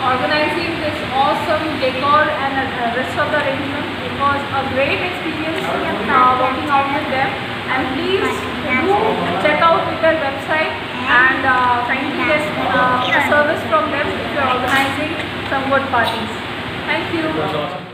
organizing this awesome decor and rest of the arrangement. It was a great experience working out with them, and please do check out their website and kindly get a service from them if you are organizing some good parties. Thank you.